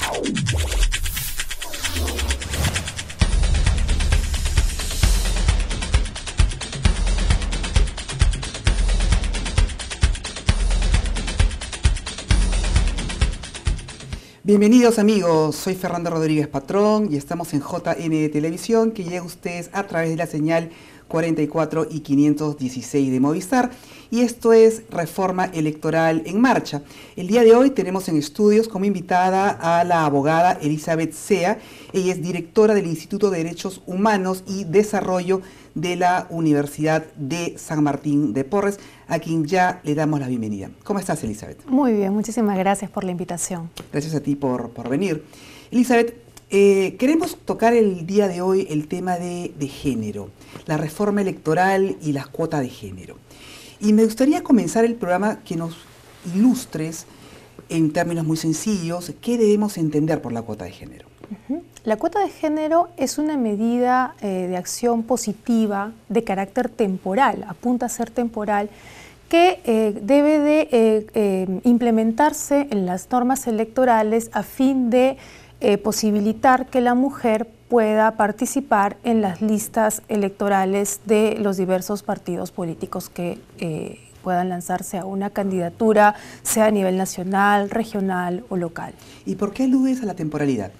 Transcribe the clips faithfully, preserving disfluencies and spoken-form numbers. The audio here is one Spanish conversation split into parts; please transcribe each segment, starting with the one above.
Bienvenidos amigos, soy Fernando Rodríguez Patrón y estamos en J N Televisión, que llega a ustedes a través de la señal cuarenta y cuatro y quinientos dieciséis de Movistar, y esto es Reforma Electoral en Marcha. El día de hoy tenemos en estudios como invitada a la abogada Elizabeth Sea. Ella es directora del Instituto de Derechos Humanos y Desarrollo de la Universidad de San Martín de Porres, a quien ya le damos la bienvenida. ¿Cómo estás, Elizabeth? Muy bien, muchísimas gracias por la invitación. Gracias a ti por, por venir. Elizabeth, eh, queremos tocar el día de hoy el tema de, de género, la reforma electoral y las cuotas de género. Y me gustaría comenzar el programa que nos ilustres en términos muy sencillos qué debemos entender por la cuota de género. Uh-huh. La cuota de género es una medida eh, de acción positiva de carácter temporal, apunta a ser temporal, que eh, debe de eh, eh, implementarse en las normas electorales a fin de eh, posibilitar que la mujer pueda participar en las listas electorales de los diversos partidos políticos que eh, puedan lanzarse a una candidatura, sea a nivel nacional, regional o local. ¿Y por qué aludes a la temporalidad?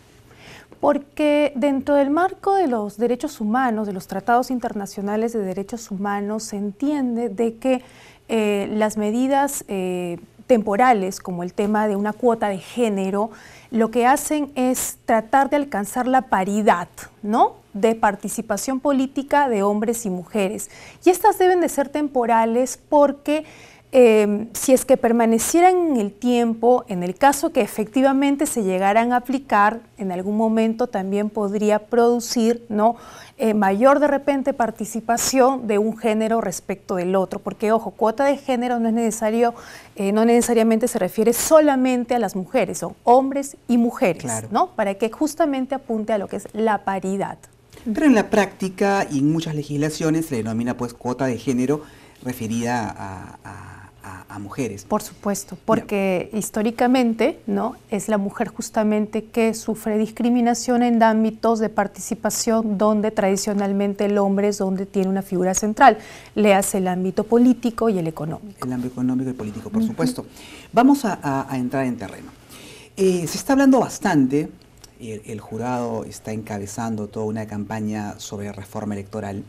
Porque dentro del marco de los derechos humanos, de los tratados internacionales de derechos humanos, se entiende de que eh, las medidas eh, temporales, como el tema de una cuota de género, lo que hacen es tratar de alcanzar la paridad, ¿no?, de participación política de hombres y mujeres. Y estas deben de ser temporales porque Eh, si es que permanecieran en el tiempo, en el caso que efectivamente se llegaran a aplicar, en algún momento también podría producir, ¿no?, eh, mayor de repente participación de un género respecto del otro, porque ojo, cuota de género no es necesario, eh, no necesariamente se refiere solamente a las mujeres, son hombres y mujeres, claro, ¿no?, para que justamente apunte a lo que es la paridad. Pero en la práctica y en muchas legislaciones se denomina pues cuota de género referida a, a A, a mujeres. Por supuesto, porque Mira. históricamente, ¿no?, es la mujer justamente que sufre discriminación en ámbitos de participación donde tradicionalmente el hombre es donde tiene una figura central, le hace el ámbito político y el económico. El ámbito económico y político, por uh-huh. supuesto. Vamos a, a, a entrar en terreno. Eh, se está hablando bastante, el, el jurado está encabezando toda una campaña sobre reforma electoral,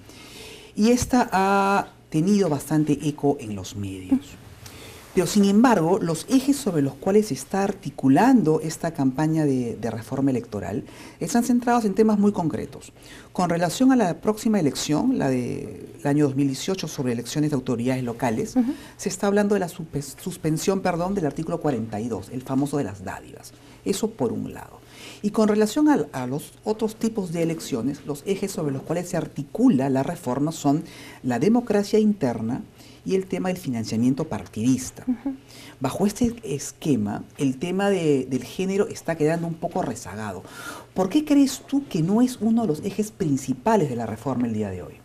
y esta ha tenido bastante eco en los medios. Pero sin embargo, los ejes sobre los cuales se está articulando esta campaña de, de reforma electoral están centrados en temas muy concretos. Con relación a la próxima elección, la del año dos mil dieciocho, sobre elecciones de autoridades locales, uh-huh. se está hablando de la suspensión, perdón, del artículo cuarenta y dos, el famoso de las dádivas. Eso por un lado. Y con relación a, a los otros tipos de elecciones, los ejes sobre los cuales se articula la reforma son la democracia interna y el tema del financiamiento partidista. Uh-huh. Bajo este esquema, el tema de, del género está quedando un poco rezagado. ¿Por qué crees tú que no es uno de los ejes principales de la reforma el día de hoy?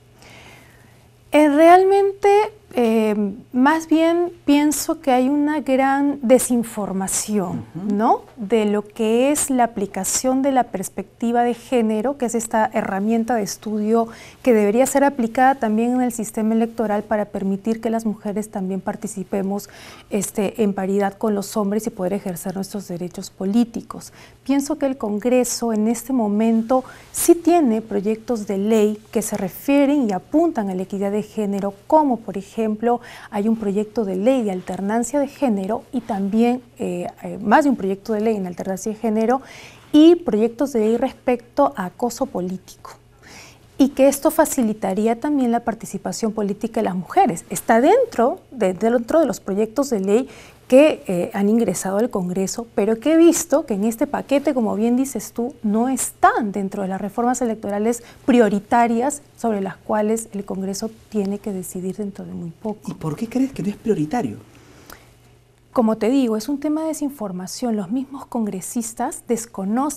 Eh, realmente, eh, más bien pienso que hay una gran desinformación, uh-huh. ¿no?, de lo que es la aplicación de la perspectiva de género, que es esta herramienta de estudio que debería ser aplicada también en el sistema electoral para permitir que las mujeres también participemos este, en paridad con los hombres y poder ejercer nuestros derechos políticos. Pienso que el Congreso en este momento sí tiene proyectos de ley que se refieren y apuntan a la equidad de género, como por ejemplo hay un proyecto de ley de alternancia de género y también eh, eh, más de un proyecto de ley en alternancia de género y proyectos de ley respecto a acoso político, y que esto facilitaría también la participación política de las mujeres. Está dentro de, dentro de los proyectos de ley que eh, han ingresado al Congreso, pero que he visto que en este paquete, como bien dices tú, no están dentro de las reformas electorales prioritarias sobre las cuales el Congreso tiene que decidir dentro de muy poco. ¿Y por qué crees que no es prioritario? Como te digo, es un tema de desinformación. Los mismos congresistas desconocen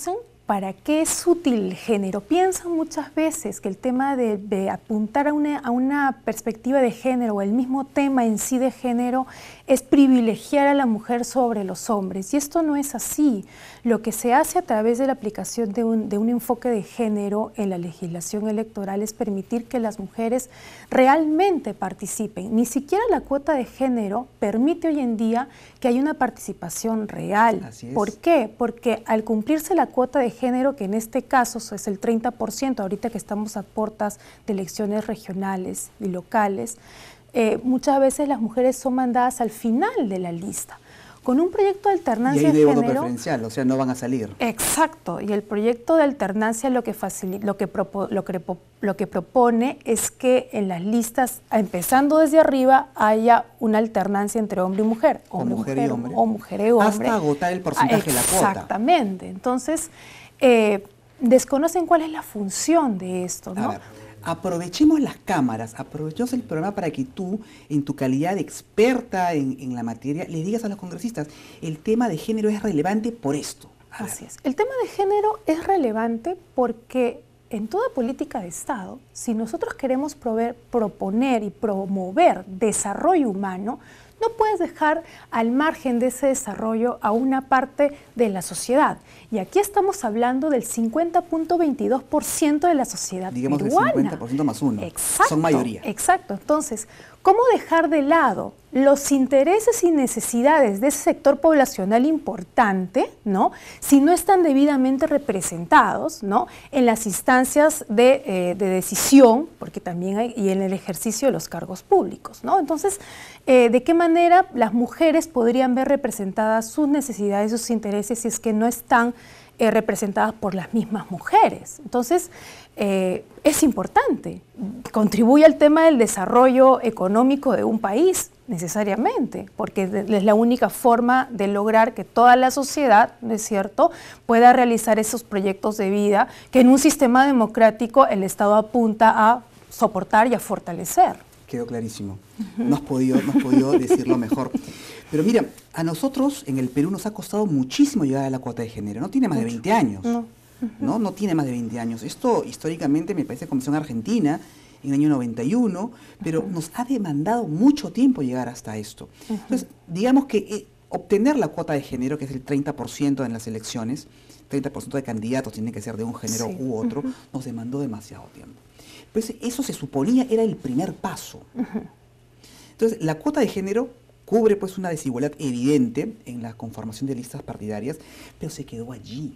¿para qué es útil el género? Piensan muchas veces que el tema de, de apuntar a una, a una perspectiva de género o el mismo tema en sí de género es privilegiar a la mujer sobre los hombres, y esto no es así. Lo que se hace a través de la aplicación de un, de un enfoque de género en la legislación electoral es permitir que las mujeres realmente participen. Ni siquiera la cuota de género permite hoy en día que haya una participación real. Así es. ¿Por qué? Porque al cumplirse la cuota de género, que en este caso es el treinta por ciento, ahorita que estamos a puertas de elecciones regionales y locales, eh, muchas veces las mujeres son mandadas al final de la lista. Con un proyecto de alternancia y ahí de de voto género, preferencial, o sea, no van a salir. Exacto, y el proyecto de alternancia lo que, facilita, lo, que propo, lo, que, lo que propone es que en las listas, empezando desde arriba, haya una alternancia entre hombre y mujer, hombre, o mujer, mujer y hombre. o mujer y hombre. Hasta agotar el porcentaje de la cuota. Exactamente, entonces eh, desconocen cuál es la función de esto, ¿no? A ver, aprovechemos las cámaras, aprovechemos el programa para que tú, en tu calidad de experta en, en la materia, le digas a los congresistas, el tema de género es relevante por esto. A Así ver. es. El tema de género es relevante porque en toda política de Estado, si nosotros queremos proveer, proponer y promover desarrollo humano, no puedes dejar al margen de ese desarrollo a una parte de la sociedad. Y aquí estamos hablando del cincuenta punto veintidós por ciento de la sociedad Digamos peruana. el cincuenta por ciento más uno. Exacto, son mayoría. Exacto. Entonces, ¿cómo dejar de lado los intereses y necesidades de ese sector poblacional importante, ¿no?, si no están debidamente representados, ¿no?, en las instancias de, eh, de decisión, porque también hay, y en el ejercicio de los cargos públicos, ¿no? Entonces, eh, ¿de qué manera las mujeres podrían ver representadas sus necesidades, sus intereses, si es que no están eh, representadas por las mismas mujeres? Entonces, eh, es importante, contribuye al tema del desarrollo económico de un país, necesariamente, porque es la única forma de lograr que toda la sociedad, ¿no es cierto?, pueda realizar esos proyectos de vida que en un sistema democrático el Estado apunta a soportar y a fortalecer. Quedó clarísimo. Uh-huh. No has podido, no has podido decirlo mejor. Pero mira, a nosotros en el Perú nos ha costado muchísimo llegar a la cuota de género. No tiene más Mucho. de veinte años. No. Uh-huh. ¿no? No tiene más de veinte años. Esto históricamente me parece que comenzó en Argentina en el año noventa y uno, pero uh-huh. nos ha demandado mucho tiempo llegar hasta esto. Uh-huh. Entonces, digamos que eh, obtener la cuota de género, que es el treinta por ciento en las elecciones, treinta por ciento de candidatos tienen que ser de un género sí. u otro, uh-huh. nos demandó demasiado tiempo. Pues eso se suponía era el primer paso. Uh-huh. Entonces, la cuota de género cubre pues una desigualdad evidente en la conformación de listas partidarias, pero se quedó allí.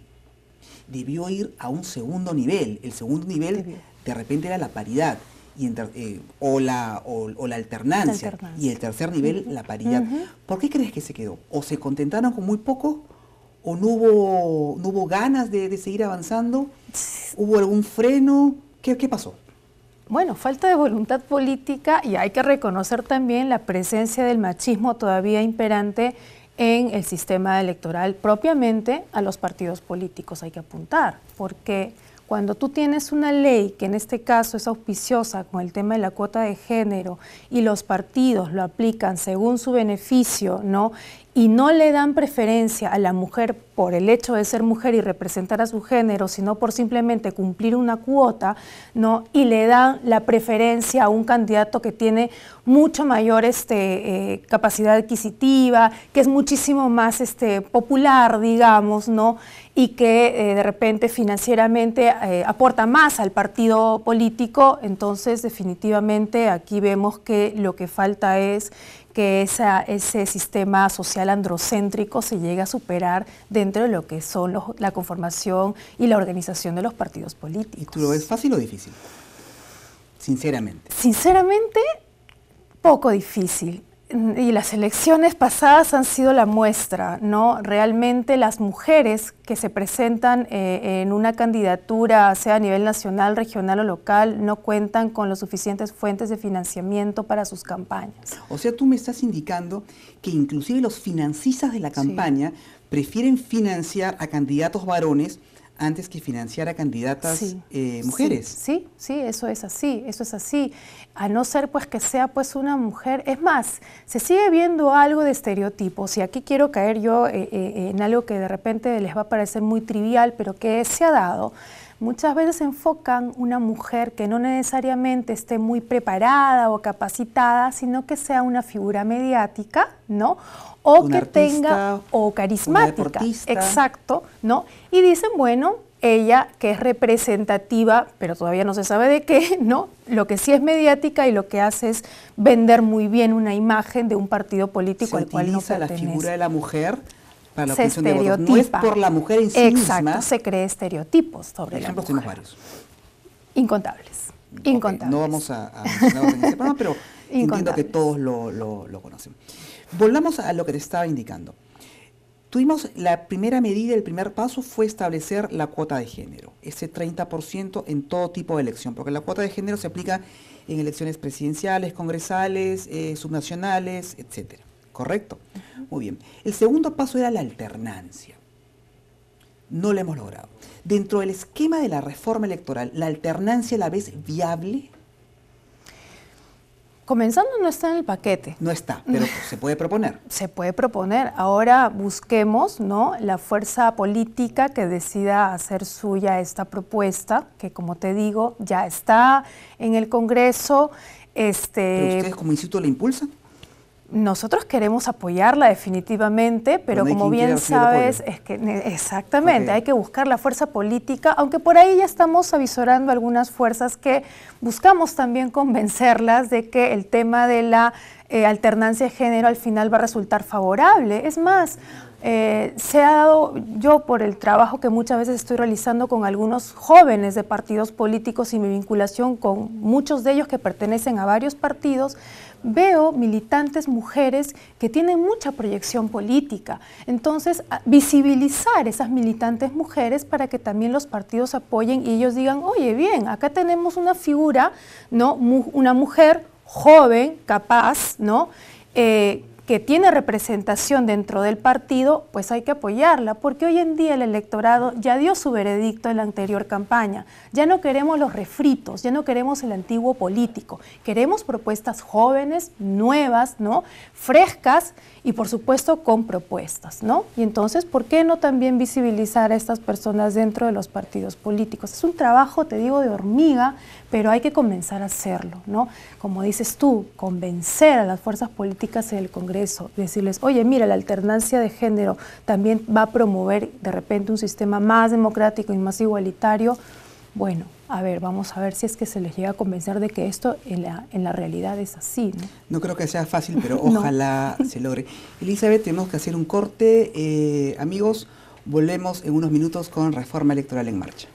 Debió ir a un segundo nivel. El segundo nivel Debió. de repente era la paridad y entre, eh, o, la, o, o la alternancia, la alternancia. Y el tercer nivel uh-huh. la paridad. Uh-huh. ¿Por qué crees que se quedó? ¿O se contentaron con muy poco? ¿O no hubo, no hubo ganas de, de seguir avanzando? ¿Hubo algún freno? ¿Qué, qué pasó? Bueno, falta de voluntad política, y hay que reconocer también la presencia del machismo todavía imperante en el sistema electoral, propiamente a los partidos políticos hay que apuntar, porque cuando tú tienes una ley que en este caso es auspiciosa con el tema de la cuota de género y los partidos lo aplican según su beneficio, ¿no?, y no le dan preferencia a la mujer por el hecho de ser mujer y representar a su género, sino por simplemente cumplir una cuota, ¿no?, y le dan la preferencia a un candidato que tiene mucho mayor este, eh, capacidad adquisitiva, que es muchísimo más este, popular, digamos, ¿no?, y que eh, de repente financieramente eh, aporta más al partido político. Entonces definitivamente aquí vemos que lo que falta es que esa, ese sistema social androcéntrico se llegue a superar dentro de lo que son los, la conformación y la organización de los partidos políticos. ¿Y tú lo ves fácil o difícil? Sinceramente. Sinceramente, poco difícil. Y las elecciones pasadas han sido la muestra, ¿no? Realmente las mujeres que se presentan eh, en una candidatura, sea a nivel nacional, regional o local, no cuentan con las suficientes fuentes de financiamiento para sus campañas. O sea, tú me estás indicando que inclusive los financistas de la campaña sí. prefieren financiar a candidatos varones antes que financiar a candidatas sí, eh, mujeres. Sí, sí, sí, eso es así, eso es así. A no ser pues que sea pues una mujer, es más, se sigue viendo algo de estereotipos, y aquí quiero caer yo eh, eh, en algo que de repente les va a parecer muy trivial, pero que se ha dado. Muchas veces enfocan una mujer que no necesariamente esté muy preparada o capacitada, sino que sea una figura mediática, ¿no? O un que artista, tenga, o carismática, exacto, ¿no? Y dicen, bueno, ella que es representativa, pero todavía no se sabe de qué, ¿no? Lo que sí es mediática y lo que hace es vender muy bien una imagen de un partido político al cual no pertenece. Se utiliza la figura de la mujer para la se obtención de votos. No es por la mujer en sí Exacto, misma. se cree estereotipos sobre la mujer. Tenemos varios. Incontables, okay, incontables. No vamos a, a mencionarlos en este programa, pero entiendo que todos lo, lo, lo conocen. Volvamos a lo que te estaba indicando. Tuvimos la primera medida, el primer paso fue establecer la cuota de género, ese treinta por ciento en todo tipo de elección, porque la cuota de género se aplica en elecciones presidenciales, congresales, eh, subnacionales, etcétera. ¿Correcto? Uh-huh. Muy bien. El segundo paso era la alternancia. No lo hemos logrado. Dentro del esquema de la reforma electoral, ¿la alternancia la ves viable? Comenzando, no está en el paquete. No está, pero se puede proponer. Se puede proponer. Ahora busquemos, ¿no?, la fuerza política que decida hacer suya esta propuesta, que como te digo, ya está en el Congreso. Este, ¿Pero ustedes como instituto la impulsan? Nosotros queremos apoyarla definitivamente, pero, pero no como bien sabes, es que exactamente, okay. hay que buscar la fuerza política, aunque por ahí ya estamos avisorando algunas fuerzas que buscamos también convencerlas de que el tema de la eh, alternancia de género al final va a resultar favorable. Es más, eh, se ha dado, yo por el trabajo que muchas veces estoy realizando con algunos jóvenes de partidos políticos y mi vinculación con muchos de ellos que pertenecen a varios partidos, veo militantes mujeres que tienen mucha proyección política. Entonces, visibilizar esas militantes mujeres para que también los partidos apoyen y ellos digan, oye, bien, acá tenemos una figura, ¿no?, una mujer joven, capaz, ¿no?, eh, que tiene representación dentro del partido, pues hay que apoyarla, porque hoy en día el electorado ya dio su veredicto en la anterior campaña. Ya no queremos los refritos, ya no queremos el antiguo político, queremos propuestas jóvenes, nuevas, ¿no?, frescas y por supuesto con propuestas, ¿no? Y entonces, ¿por qué no también visibilizar a estas personas dentro de los partidos políticos? Es un trabajo, te digo, de hormiga, pero hay que comenzar a hacerlo, ¿no? Como dices tú, convencer a las fuerzas políticas en el Congreso, decirles, oye, mira, la alternancia de género también va a promover de repente un sistema más democrático y más igualitario. Bueno, a ver, vamos a ver si es que se les llega a convencer de que esto en la, en la realidad es así, ¿no? No creo que sea fácil, pero ojalá no. se logre. Elizabeth, tenemos que hacer un corte. Eh, amigos, volvemos en unos minutos con Reforma Electoral en Marcha.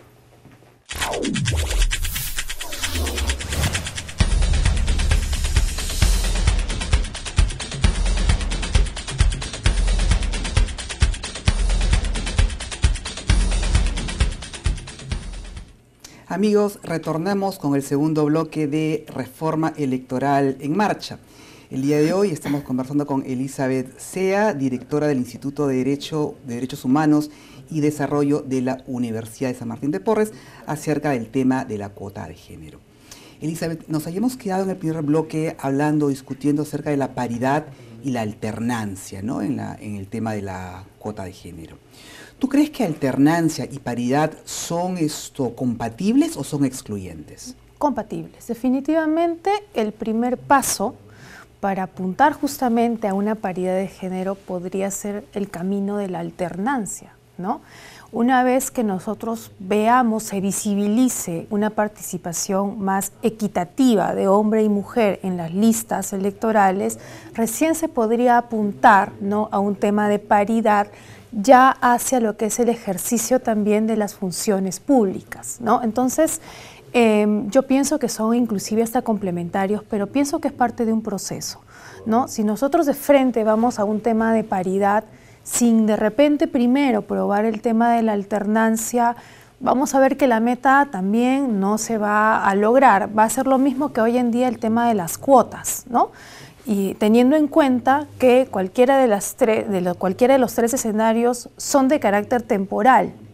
Amigos, retornamos con el segundo bloque de Reforma Electoral en Marcha. El día de hoy estamos conversando con Elizabeth Sea, directora del Instituto de Derecho, de Derechos Humanos y Desarrollo de la Universidad de San Martín de Porres, acerca del tema de la cuota de género. Elizabeth, nos habíamos quedado en el primer bloque hablando, discutiendo acerca de la paridad y la alternancia, ¿no?, en, la, en el tema de la cuota de género. ¿Tú crees que alternancia y paridad son esto compatibles o son excluyentes? Compatibles. Definitivamente el primer paso para apuntar justamente a una paridad de género podría ser el camino de la alternancia, ¿no? Una vez que nosotros veamos, se visibilice una participación más equitativa de hombre y mujer en las listas electorales, recién se podría apuntar, ¿no?, a un tema de paridad ya hacia lo que es el ejercicio también de las funciones públicas, ¿no? Entonces, eh, yo pienso que son inclusive hasta complementarios, pero pienso que es parte de un proceso, ¿no? Si nosotros de frente vamos a un tema de paridad, sin de repente primero probar el tema de la alternancia, vamos a ver que la meta también no se va a lograr. Va a ser lo mismo que hoy en día el tema de las cuotas, ¿no? Y teniendo en cuenta que cualquiera de, las tres, de lo, cualquiera de los tres escenarios son de carácter temporal,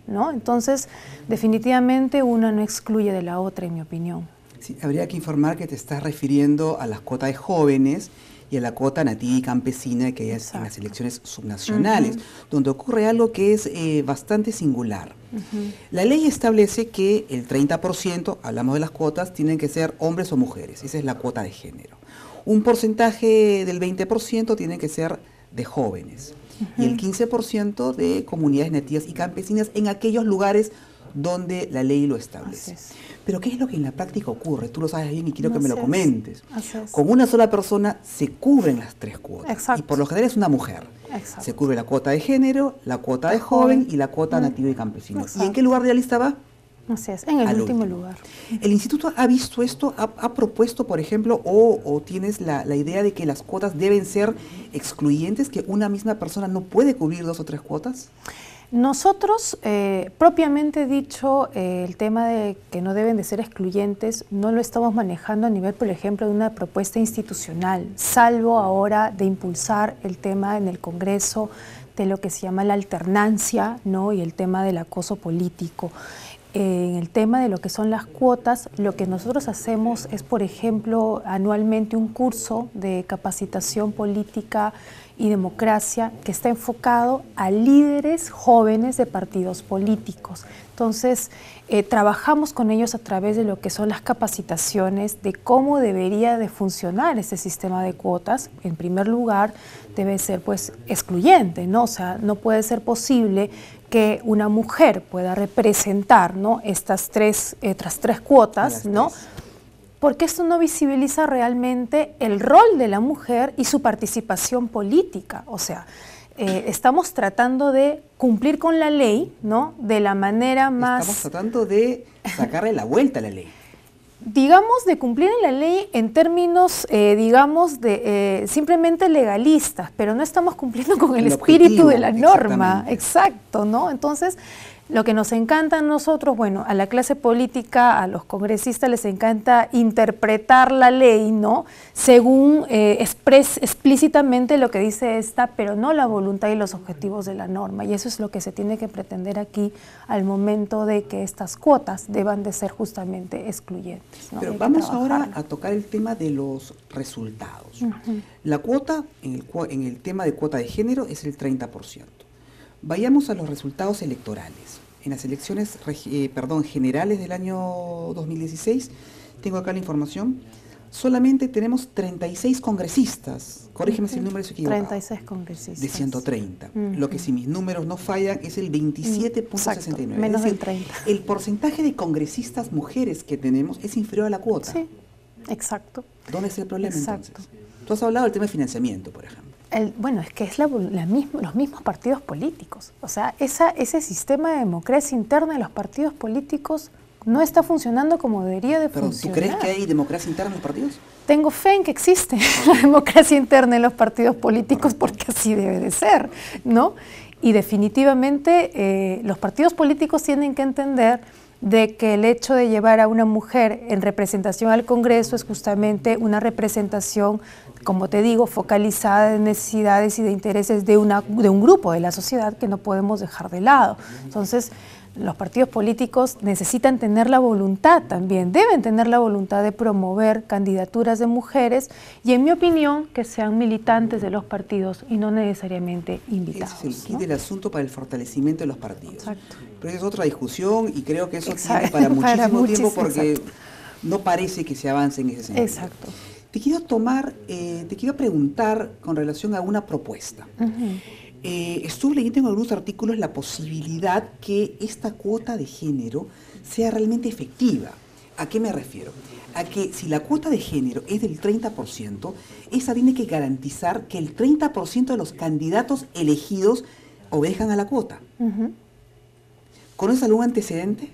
¿no? Entonces, definitivamente una no excluye de la otra, en mi opinión. Sí, habría que informar que te estás refiriendo a las cuotas de jóvenes y a la cuota nativa y campesina que hay en las elecciones subnacionales, uh-huh. donde ocurre algo que es eh, bastante singular. Uh-huh. La ley establece que el treinta por ciento, hablamos de las cuotas, tienen que ser hombres o mujeres, esa es la cuota de género. Un porcentaje del veinte por ciento tiene que ser de jóvenes, uh-huh. y el quince por ciento de comunidades nativas y campesinas en aquellos lugares donde la ley lo establece. Pero ¿qué es lo que en la práctica ocurre? Tú lo sabes bien y quiero no que me lo comentes. Con una sola persona se cubren las tres cuotas. Exacto. Y por lo general es una mujer. Exacto. Se cubre la cuota de género, la cuota de, de joven, joven y la cuota mm. nativa y campesino. Exacto. ¿Y en qué lugar de la lista va? Así es, en el Al último, último lugar. ¿El instituto ha visto esto? ¿Ha, ha propuesto, por ejemplo, o, o tienes la, la idea de que las cuotas deben ser excluyentes, que una misma persona no puede cubrir dos o tres cuotas? Nosotros, eh, propiamente dicho, eh, el tema de que no deben de ser excluyentes, no lo estamos manejando a nivel, por ejemplo, de una propuesta institucional, salvo ahora de impulsar el tema en el Congreso de lo que se llama la alternancia, ¿no? Y el tema del acoso político. Eh, en el tema de lo que son las cuotas, lo que nosotros hacemos es, por ejemplo, anualmente un curso de capacitación política y democracia que está enfocado a líderes jóvenes de partidos políticos. Entonces, eh, trabajamos con ellos a través de lo que son las capacitaciones de cómo debería de funcionar este sistema de cuotas. En primer lugar, debe ser pues excluyente, ¿no? O sea, no puede ser posible que una mujer pueda representar, ¿no?, estas tres, estas tres cuotas, ¿no? Porque esto no visibiliza realmente el rol de la mujer y su participación política. O sea, eh, estamos tratando de cumplir con la ley, ¿no?, de la manera más... Estamos tratando de sacarle la vuelta a la ley. Digamos, de cumplir en la ley en términos, eh, digamos, de eh, simplemente legalistas, pero no estamos cumpliendo con el, el espíritu de la norma. Exacto, ¿no? Entonces, lo que nos encanta a nosotros, bueno, a la clase política, a los congresistas les encanta interpretar la ley, ¿no?, según eh, expres, explícitamente lo que dice esta, pero no la voluntad y los objetivos de la norma. Y eso es lo que se tiene que pretender aquí al momento de que estas cuotas deban de ser justamente excluyentes, ¿no? Pero vamos ahora a tocar el tema de los resultados. Uh-huh. La cuota, en el, en el tema de cuota de género, es el treinta por ciento. Vayamos a los resultados electorales. En las elecciones eh, perdón, generales del año dos mil dieciséis, tengo acá la información, solamente tenemos treinta y seis congresistas, corrígeme uh-huh. si el número es equivocado. treinta y seis congresistas. De ciento treinta. Uh-huh. Lo que, si mis números no fallan, es el veintisiete punto sesenta y nueve. Menos es decir, del treinta. El porcentaje de congresistas mujeres que tenemos es inferior a la cuota. Sí, exacto. ¿Dónde es el problema exacto. entonces? Tú has hablado del tema de financiamiento, por ejemplo. El, bueno, es que es la, la misma, los mismos partidos políticos. O sea, esa, ese sistema de democracia interna de los partidos políticos no está funcionando como debería de Pero, funcionar. ¿Tú crees que hay democracia interna en los partidos? Tengo fe en que existe la democracia interna en los partidos políticos, porque así debe de ser, ¿no? Y definitivamente eh, los partidos políticos tienen que entender de que el hecho de llevar a una mujer en representación al Congreso es justamente una representación, como te digo, focalizada en necesidades y de intereses de, una, de un grupo de la sociedad que no podemos dejar de lado. Entonces, los partidos políticos necesitan tener la voluntad también, deben tener la voluntad de promover candidaturas de mujeres y, en mi opinión, que sean militantes de los partidos y no necesariamente invitados. Ese es el kit ¿no? del asunto para el fortalecimiento de los partidos. Exacto. Pero es otra discusión y creo que eso exacto. tiene para muchísimo para muchis, tiempo porque exacto. no parece que se avance en ese sentido. Exacto. Te quiero tomar, eh, te quiero preguntar con relación a una propuesta. Uh-huh. Eh, estuve leyendo en algunos artículos la posibilidad que esta cuota de género sea realmente efectiva. ¿A qué me refiero? A que si la cuota de género es del treinta por ciento, esa tiene que garantizar que el treinta por ciento de los candidatos elegidos obedezcan a la cuota. Uh-huh. ¿Conoces algún antecedente?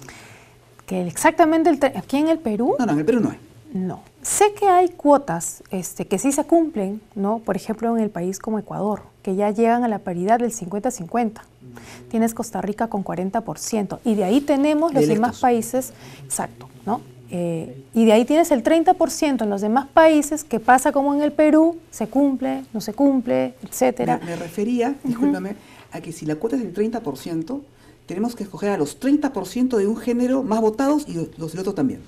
Que exactamente el aquí en el Perú. No, no, en el Perú no hay. No. Sé que hay cuotas este, que sí se cumplen, ¿no? Por ejemplo, en el país como Ecuador, que ya llegan a la paridad del cincuenta cincuenta. Tienes Costa Rica con cuarenta por ciento. Y de ahí tenemos los demás países, exacto, ¿no? Eh, y de ahí tienes el treinta por ciento en los demás países, que pasa como en el Perú, se cumple, no se cumple, etcétera. Me, me refería, discúlpame, uh-huh. a que si la cuota es del treinta por ciento, tenemos que escoger a los treinta por ciento de un género más votados y los del otro también.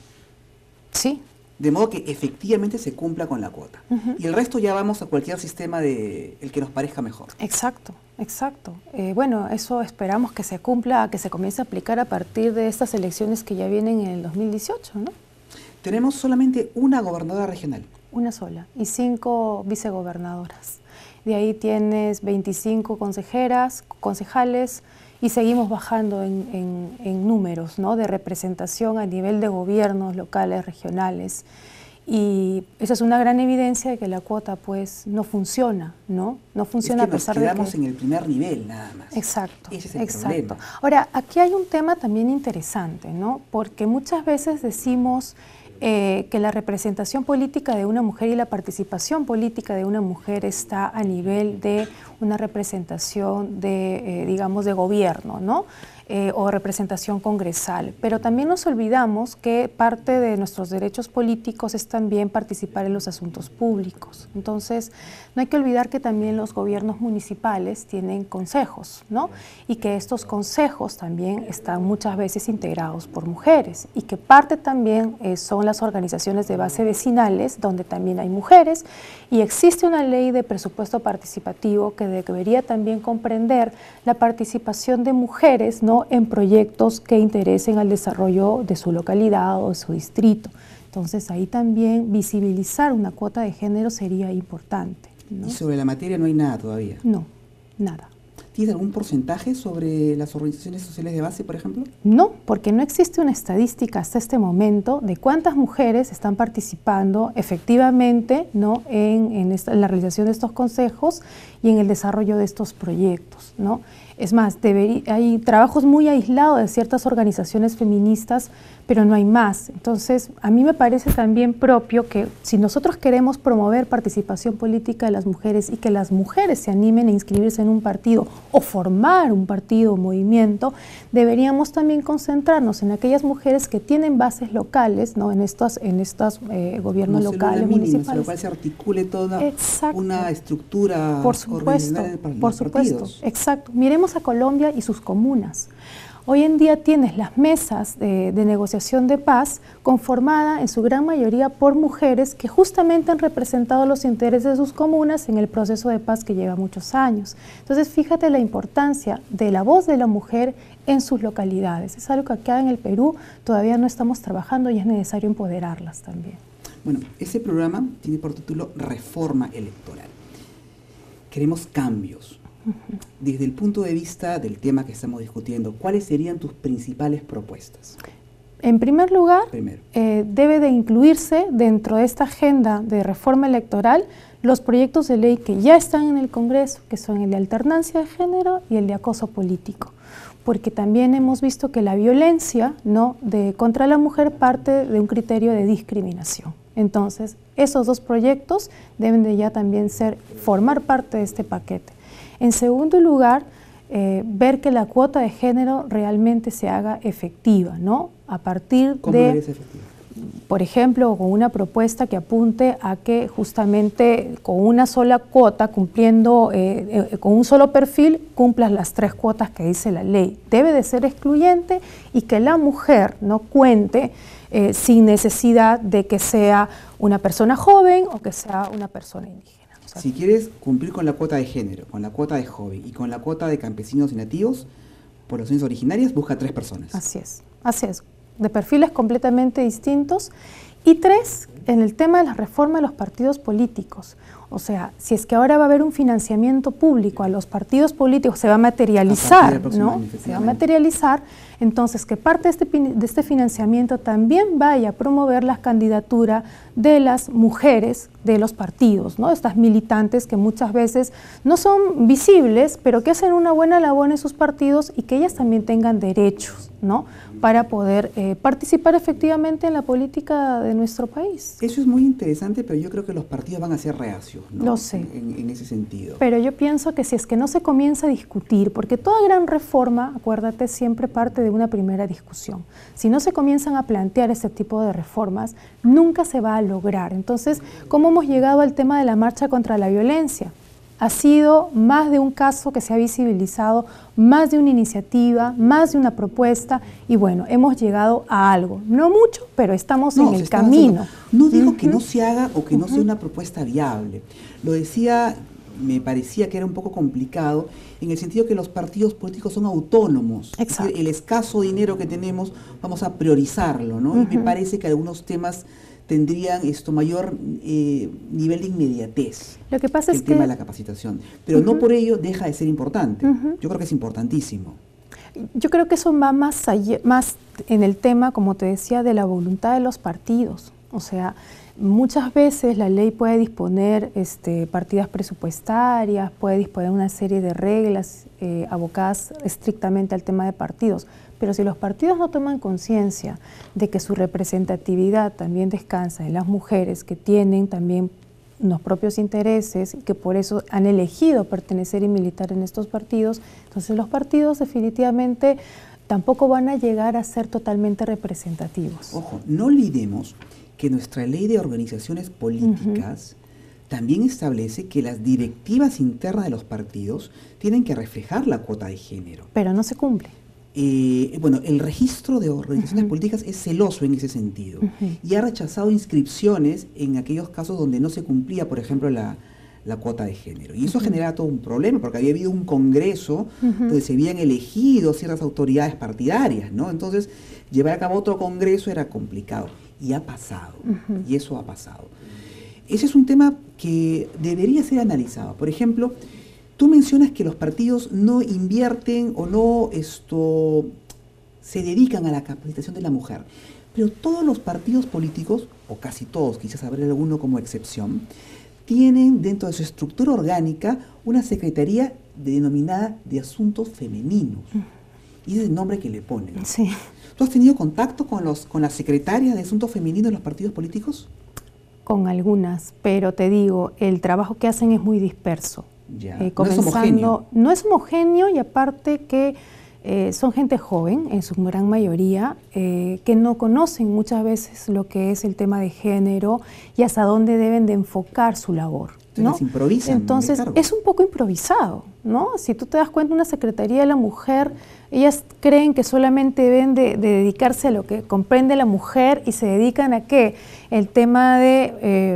Sí. De modo que efectivamente se cumpla con la cuota. Uh-huh. Y el resto ya vamos a cualquier sistema de el que nos parezca mejor. Exacto, exacto. Eh, bueno, eso esperamos que se cumpla, que se comience a aplicar a partir de estas elecciones que ya vienen en el dos mil dieciocho, ¿no? Tenemos solamente una gobernadora regional. Una sola, y cinco vicegobernadoras. De ahí tienes veinticinco consejeras, concejales, y seguimos bajando en, en, en números, ¿no?, de representación a nivel de gobiernos locales, regionales. Y esa es una gran evidencia de que la cuota pues no funciona, ¿no? No funciona es que a pesar nos quedamos de que... en el primer nivel nada más. Exacto, Ese es el exacto. problema. Ahora, aquí hay un tema también interesante, ¿no? Porque muchas veces decimos eh, que la representación política de una mujer y la participación política de una mujer está a nivel de una representación de, eh, digamos, de gobierno, ¿no? Eh, o representación congresal, pero también nos olvidamos que parte de nuestros derechos políticos es también participar en los asuntos públicos. Entonces, no hay que olvidar que también los gobiernos municipales tienen consejos, ¿no? Y que estos consejos también están muchas veces integrados por mujeres y que parte también eh, son las organizaciones de base vecinales donde también hay mujeres y existe una ley de presupuesto participativo que debería también comprender la participación de mujeres, ¿no?, en proyectos que interesen al desarrollo de su localidad o de su distrito. Entonces ahí también visibilizar una cuota de género sería importante, ¿no? ¿Y sobre la materia no hay nada todavía? No, nada. ¿Tienes algún porcentaje sobre las organizaciones sociales de base, por ejemplo? No, porque no existe una estadística hasta este momento de cuántas mujeres están participando efectivamente, ¿no?, en, en, esta, en la realización de estos consejos y en el desarrollo de estos proyectos, ¿no? Es más, debería, hay trabajos muy aislados de ciertas organizaciones feministas, pero no hay más. Entonces, a mí me parece también propio que si nosotros queremos promover participación política de las mujeres y que las mujeres se animen a inscribirse en un partido o formar un partido o movimiento, deberíamos también concentrarnos en aquellas mujeres que tienen bases locales, ¿no?, en estos, en estos eh, gobiernos no locales, mínima, municipales. Lo cual se articule toda una estructura por supuesto, para por los supuesto, partidos. Exacto. Miremos a Colombia y sus comunas. Hoy en día tienes las mesas de, de negociación de paz conformada en su gran mayoría por mujeres que justamente han representado los intereses de sus comunas en el proceso de paz que lleva muchos años. Entonces, fíjate la importancia de la voz de la mujer en sus localidades. Es algo que acá en el Perú todavía no estamos trabajando y es necesario empoderarlas también. Bueno, ese programa tiene por título Reforma Electoral. Queremos cambios. Desde el punto de vista del tema que estamos discutiendo, ¿cuáles serían tus principales propuestas? En primer lugar, Primero. Eh, debe de incluirse dentro de esta agenda de reforma electoral los proyectos de ley que ya están en el Congreso, que son el de alternancia de género y el de acoso político, porque también hemos visto que la violencia, ¿no?, de, contra la mujer parte de un criterio de discriminación. Entonces, esos dos proyectos deben de ya también ser, formar parte de este paquete. En segundo lugar, eh, ver que la cuota de género realmente se haga efectiva, ¿no? A partir ¿Cómo de, debería ser efectiva? por ejemplo, con una propuesta que apunte a que justamente con una sola cuota, cumpliendo, eh, eh, con un solo perfil, cumplas las tres cuotas que dice la ley. Debe de ser excluyente y que la mujer no cuente eh, sin necesidad de que sea una persona joven o que sea una persona indígena. Si quieres cumplir con la cuota de género, con la cuota de joven y con la cuota de campesinos y nativos, poblaciones originarias, busca tres personas. Así es, así es, de perfiles completamente distintos. Y tres, en el tema de la reforma de los partidos políticos. O sea, si es que ahora va a haber un financiamiento público a los partidos políticos, se va a materializar, ¿no? Se va a materializar, entonces que parte de este, de este financiamiento también vaya a promover la candidatura de las mujeres de los partidos, ¿no? Estas militantes que muchas veces no son visibles, pero que hacen una buena labor en sus partidos y que ellas también tengan derechos, ¿no?, para poder eh, participar efectivamente en la política de nuestro país. Eso es muy interesante, pero yo creo que los partidos van a ser reacios, ¿no? Lo sé. En, en ese sentido. Pero yo pienso que si es que no se comienza a discutir, porque toda gran reforma, acuérdate, siempre parte de una primera discusión. Si no se comienzan a plantear este tipo de reformas, nunca se va a lograr. Entonces, ¿cómo hemos llegado al tema de la marcha contra la violencia? Ha sido más de un caso que se ha visibilizado, más de una iniciativa, más de una propuesta y bueno, hemos llegado a algo. No mucho, pero estamos no, en el camino. Haciendo. No digo uh-huh. que no se haga o que uh-huh. no sea una propuesta viable. Lo decía, me parecía que era un poco complicado en el sentido que los partidos políticos son autónomos. Exacto. Es decir, el escaso dinero que tenemos vamos a priorizarlo, ¿no? Uh-huh. Y me parece que algunos temas tendrían esto mayor eh, nivel de inmediatez. Lo que pasa el es tema que de la capacitación, pero uh-huh. no por ello deja de ser importante. Uh-huh. Yo creo que es importantísimo. Yo creo que eso va más allá, más en el tema, como te decía, de la voluntad de los partidos. O sea, muchas veces la ley puede disponer este, partidas presupuestarias, puede disponer una serie de reglas eh, abocadas estrictamente al tema de partidos. Pero si los partidos no toman conciencia de que su representatividad también descansa en las mujeres que tienen también unos propios intereses y que por eso han elegido pertenecer y militar en estos partidos, entonces los partidos definitivamente tampoco van a llegar a ser totalmente representativos. Ojo, no olvidemos que nuestra ley de organizaciones políticas uh-huh. también establece que las directivas internas de los partidos tienen que reflejar la cuota de género. Pero no se cumple. Eh, bueno, el registro de organizaciones uh-huh. políticas es celoso en ese sentido uh-huh. y ha rechazado inscripciones en aquellos casos donde no se cumplía, por ejemplo, la, la cuota de género. Y eso uh-huh. generaba todo un problema, porque había habido un congreso uh-huh. donde se habían elegido ciertas autoridades partidarias, ¿no? Entonces, llevar a cabo otro congreso era complicado. Y ha pasado, uh-huh. y eso ha pasado. Ese es un tema que debería ser analizado. Por ejemplo, tú mencionas que los partidos no invierten o no esto, se dedican a la capacitación de la mujer, pero todos los partidos políticos, o casi todos, quizás habrá alguno como excepción, tienen dentro de su estructura orgánica una secretaría denominada de Asuntos Femeninos. Y ese es el nombre que le ponen. Sí. ¿Tú has tenido contacto con, los, con las secretarias de Asuntos Femeninos de los partidos políticos? Con algunas, pero te digo, el trabajo que hacen es muy disperso. Ya. Eh, no es homogéneo. No es homogéneo y aparte que eh, son gente joven, en su gran mayoría, eh, que no conocen muchas veces lo que es el tema de género y hasta dónde deben de enfocar su labor, ¿no? Entonces improvisan. Entonces es un poco improvisado, ¿no? Si tú te das cuenta, una Secretaría de la Mujer, ellas creen que solamente deben de, de dedicarse a lo que comprende la mujer y se dedican a ¿qué? El tema de eh,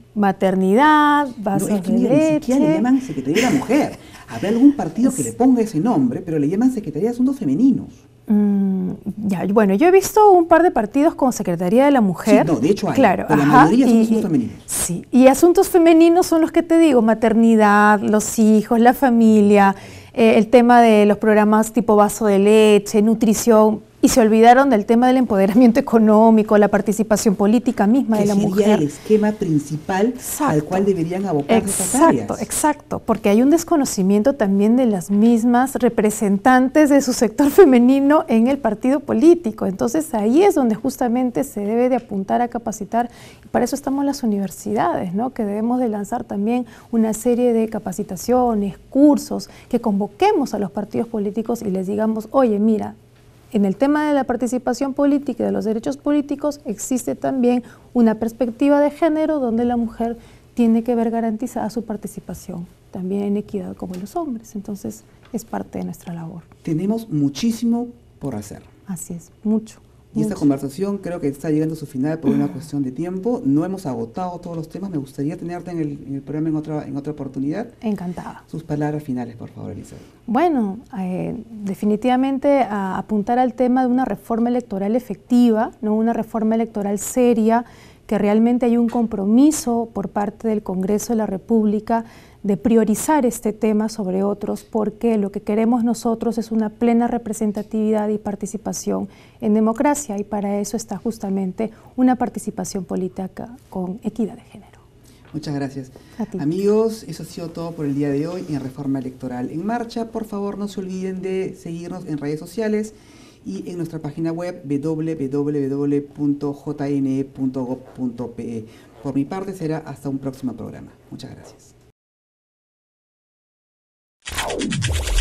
maternidad, vasos no, es que de ni, leche. Ni siquiera le llaman Secretaría de la Mujer. Habrá algún partido que le ponga ese nombre, pero le llaman Secretaría de Asuntos Femeninos. Mm, ya, bueno, yo he visto un par de partidos con Secretaría de la Mujer. Sí, no, de hecho hay, claro, pero ajá, la mayoría son y, asuntos femeninos. Sí, y asuntos femeninos son los que te digo, maternidad, los hijos, la familia, eh, el tema de los programas tipo vaso de leche, nutrición, y se olvidaron del tema del empoderamiento económico, la participación política misma que de la sería mujer. El esquema principal exacto. Al cual deberían abocarse estas áreas. Exacto, exacto, porque hay un desconocimiento también de las mismas representantes de su sector femenino en el partido político. Entonces ahí es donde justamente se debe de apuntar a capacitar, y para eso estamos las universidades, ¿no? Que debemos de lanzar también una serie de capacitaciones, cursos, que convoquemos a los partidos políticos y les digamos, oye, mira, en el tema de la participación política y de los derechos políticos existe también una perspectiva de género donde la mujer tiene que ver garantizada su participación, también en equidad como los hombres. Entonces, es parte de nuestra labor. Tenemos muchísimo por hacer. Así es, mucho. Y esta conversación creo que está llegando a su final por una cuestión de tiempo. No hemos agotado todos los temas. Me gustaría tenerte en el, en el programa en otra, en otra oportunidad. Encantada. Sus palabras finales, por favor, Elizabeth. Bueno, eh, definitivamente a apuntar al tema de una reforma electoral efectiva, no una reforma electoral seria, que realmente hay un compromiso por parte del Congreso de la República de priorizar este tema sobre otros, porque lo que queremos nosotros es una plena representatividad y participación en democracia, y para eso está justamente una participación política con equidad de género. Muchas gracias. Amigos, eso ha sido todo por el día de hoy en Reforma Electoral en Marcha. Por favor, no se olviden de seguirnos en redes sociales y en nuestra página web w w w punto j n e punto gob punto p e. Por mi parte será hasta un próximo programa. Muchas gracias.